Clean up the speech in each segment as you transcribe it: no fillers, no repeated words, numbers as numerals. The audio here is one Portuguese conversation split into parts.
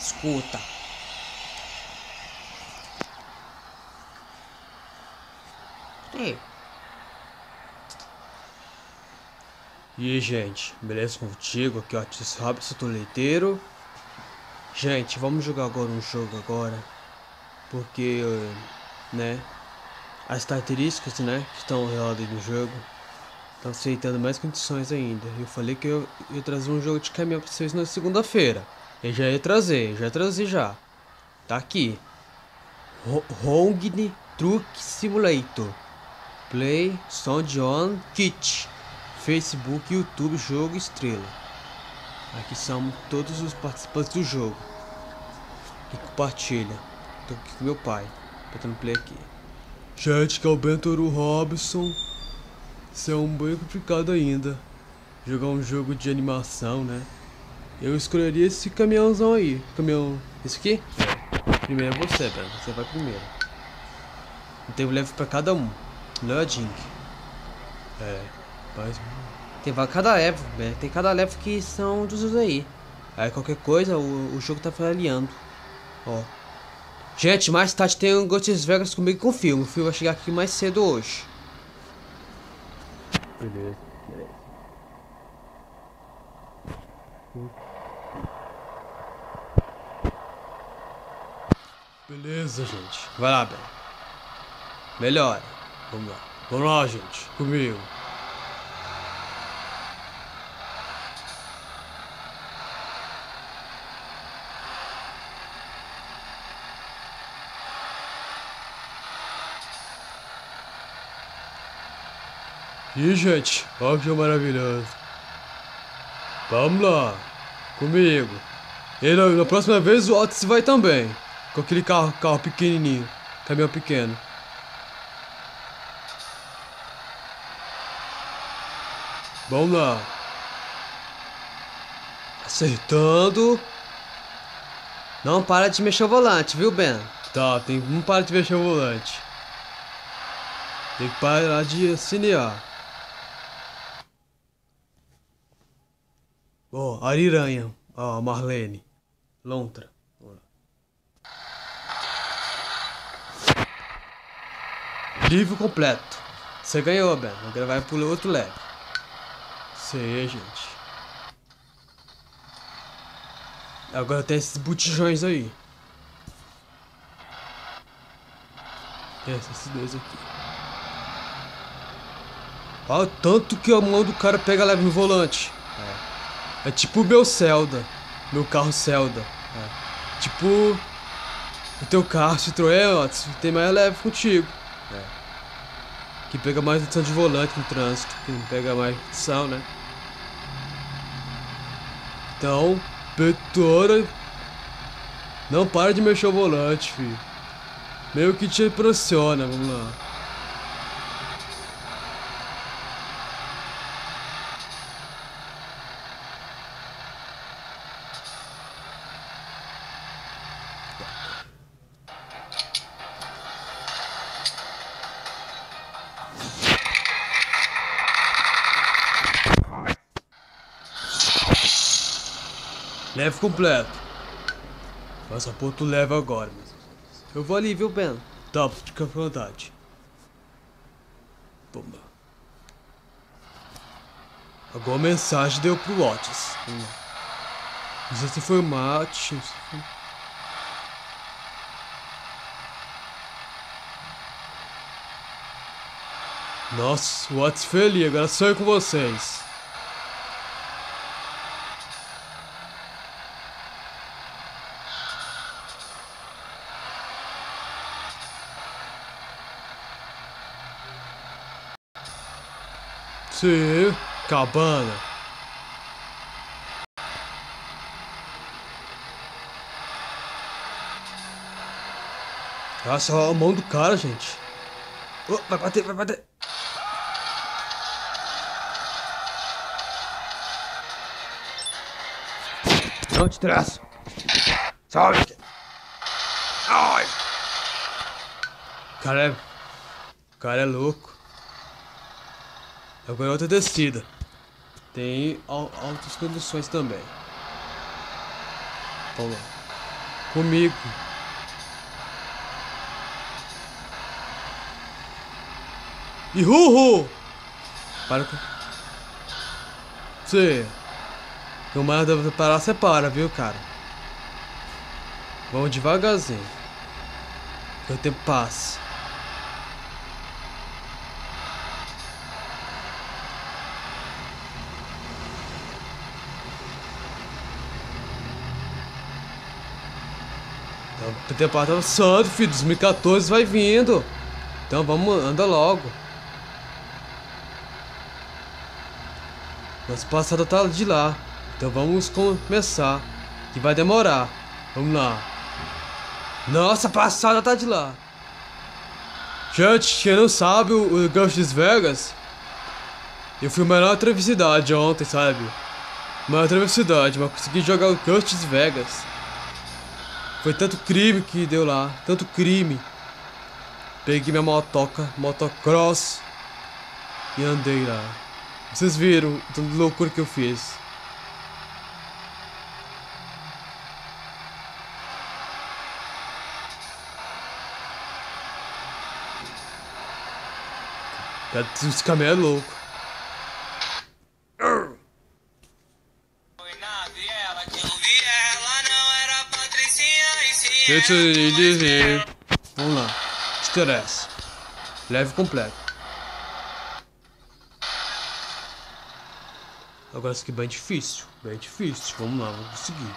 Escuta. E aí, gente, beleza contigo? Aqui, ó, Tis Robson, Toleteiro. Gente, vamos jogar agora um jogo agora. Porque, né, as características, né, que estão roladas no jogo estão aceitando mais condições ainda. Eu falei que eu ia trazer um jogo de caminhão pra vocês na segunda-feira. Eu já ia trazer, já. Tá aqui. Hongni Truck Simulator. Play, Sound On, Kit. Facebook, YouTube, Jogo, Estrela. Aqui são todos os participantes do jogo. Que compartilha. Tô aqui com meu pai. Botando play aqui. Gente, que é o Bentoro Robson. Isso é um bem complicado ainda. Jogar um jogo de animação, né? Eu escolheria esse caminhãozão aí. Caminhão. Esse aqui? Primeiro é você, velho. Você vai primeiro. Tem um level pra cada um. Não é Jink. Mas. Tem cada level, velho. Tem cada level que são dos aí. Aí qualquer coisa, o jogo tá avaliando. Ó. Gente, mais tarde tem um Ghost Vegas comigo com o filme. O filme vai chegar aqui mais cedo hoje. Beleza. Beleza, gente. Vai lá, velho. Melhora. Vamos lá. Vamos lá, gente. Comigo. E gente, olha que maravilhoso. Vamos lá. Comigo. E na próxima vez o Otis vai também. Com aquele carro pequenininho. Caminhão pequeno. Vamos lá. Acertando. Não para de mexer o volante, viu, Ben? Tá, não para de mexer o volante. Tem que parar de acelerar. Ó, Ariranha. Ó, Marlene. Lontra. Livro completo. Você ganhou, Ben. Agora vai pro outro level. Isso aí, gente. Agora tem esses botijões aí. Esses dois aqui. Olha o tanto que a mão do cara pega leve no volante. É tipo o meu Zelda. Meu carro Zelda. Tipo o teu carro Citroën, tem mais leve contigo. Que pega mais noção de volante no trânsito. Que não pega mais noção, né? Então, Petora, não para de mexer o volante, filho. Meio que te impressiona, vamos lá. Leve completo. Passaporte leve agora. Eu vou ali, viu, Ben? Tá, fica à vontade. Vamos lá. Agora a mensagem deu pro Otis. Não sei se foi o Mate. Nossa, o Otis foi ali, agora sou eu com vocês. Sim, cabana. Nossa, olha a mão do cara, gente. Oh, vai bater, vai bater. Não te traço. Salve. Ai. O cara é louco. Agora é outra descida. Tem altas condições também. Vamos lá. Comigo. E Para com... Você. O mais deve parar, você para, viu, cara? Vamos devagarzinho. Que o tempo passa. O tempo tá avançando, filho. 2014 vai vindo. Então vamos, anda logo. Nosso passado tá de lá. Então vamos começar. Que vai demorar. Vamos lá. Nossa, passada tá de lá. Gente, quem não sabe o Ghost Vegas, eu fui a maior travessidade ontem, sabe? Maior travessidade, mas consegui jogar o Ghost Vegas. Foi tanto crime que deu lá, tanto crime. Peguei minha motoca, motocross, e andei lá. Vocês viram tanta loucura que eu fiz. Esse caminhão é louco. Deixa eu dizer. Vamos lá. Estresse. Leve completo. Agora isso aqui é bem difícil. Bem difícil. Vamos lá, vamos conseguir.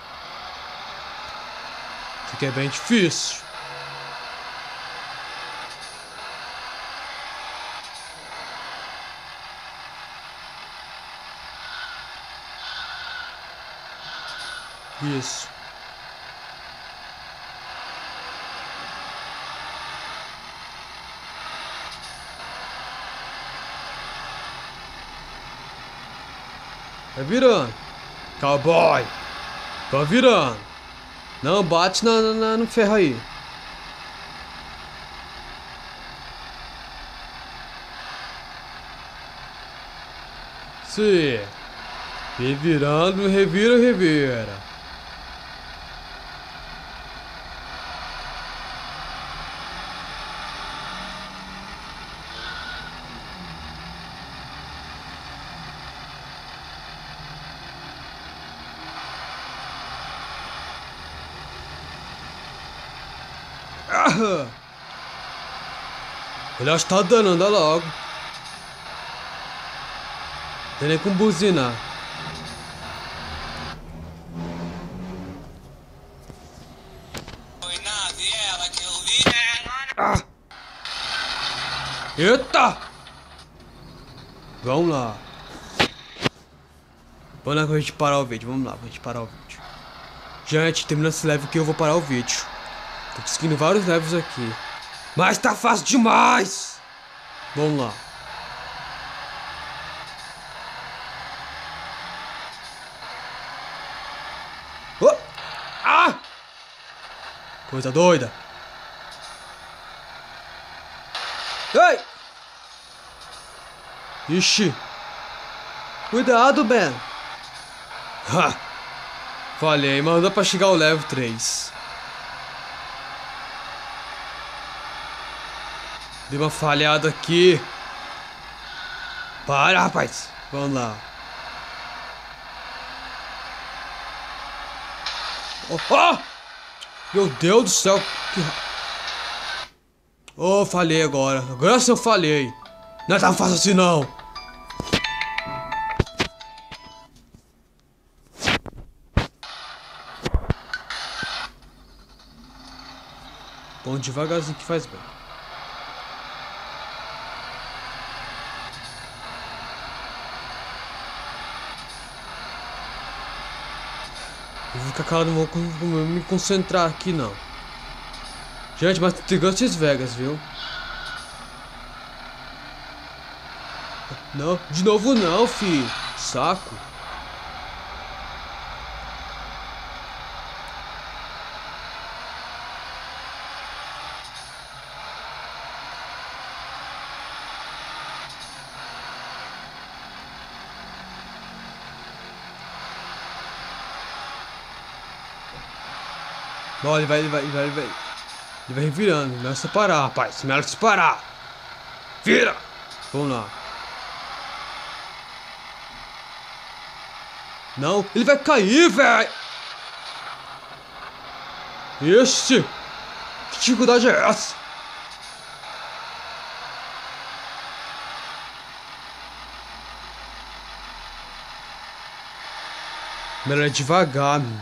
Isso aqui é bem difícil. Isso. Vai virando. Cowboy. Vai virando. Não bate no ferro aí. Sim. Revirando, revira. Ele acho que tá dando, anda logo. Tem nem como buzinar. Ah. Eita! Vamos lá. Vamos lá pra gente parar o vídeo. Vamos lá pra gente parar o vídeo. Gente, terminando esse level aqui eu vou parar o vídeo. Tô conseguindo vários levels aqui. Mas tá fácil demais! Vamos lá. Oh! Ah! Coisa doida. Ei! Ixi. Cuidado, Ben. Ha! Falhei, mas dá pra chegar ao level 3. Dei uma falhada aqui. Para, rapaz. Vamos lá. Oh, oh! Meu Deus do céu. Oh, falhei agora. Agora sim eu falhei. Não é tão fácil assim, não. Bom, devagarzinho que faz bem. Eu vou ficar calado, não vou me concentrar aqui não. Gente, mas tem Ghost Vegas, viu? Não, de novo não, filho. Saco. Ó, ele vai. Ele vai revirando. Não é só parar, rapaz. Melhor que se parar. Vira! Vamos lá. Não, ele vai cair, velho! Ixi! Que dificuldade é essa? Melhor devagar, meu.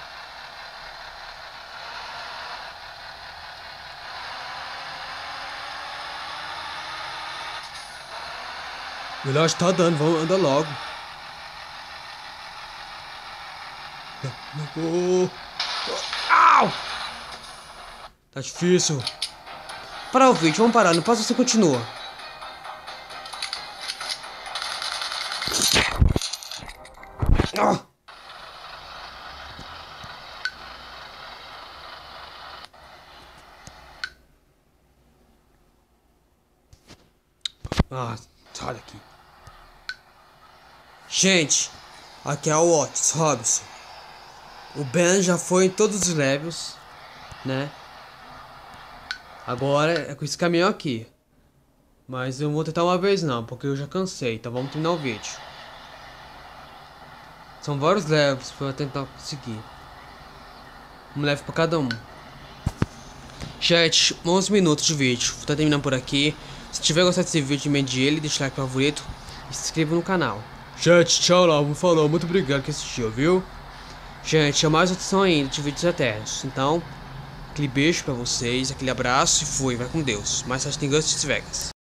Melhor está dando, vamos andar logo. Au! Tá difícil. Parar o vídeo, vamos parar, não passa, você continua. Sai daqui. Gente, aqui é o Otis Robson. O Ben já foi em todos os levels, né? Agora é com esse caminhão aqui. Mas eu não vou tentar uma vez não, porque eu já cansei. Então vamos terminar o vídeo. São vários levels pra eu tentar conseguir. Um level pra cada um. Gente, 11 minutos de vídeo. Vou estar terminando por aqui. Se tiver gostado desse vídeo, emende ele, deixa o like favorito e se inscreva no canal. Gente, tchau lá, falou, muito obrigado que assistiu, viu? Gente, é mais opção ainda de vídeos eternos. Então, aquele beijo pra vocês, aquele abraço e fui, vai com Deus. Mais tarde tem Ghost Vegas.